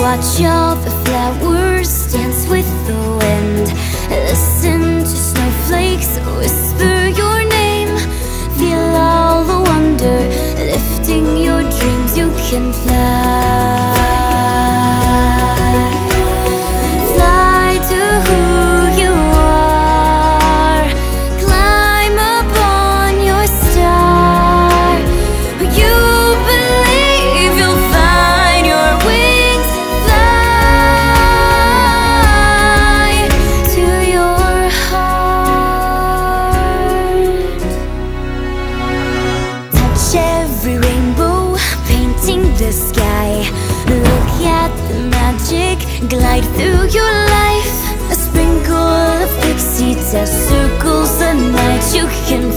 Watch all the flowers dance with the wind. Listen to snowflakes whisper your name. Feel all the wonder, lifting your dreams. You can fly. Fly to who you are. Climb upon your star. You believe you'll find your wings. Fly to your heart. Touch every rainbow, painting the sky. Look at the magic glide through your life. A sprinkle of pixie dust circles the night. You can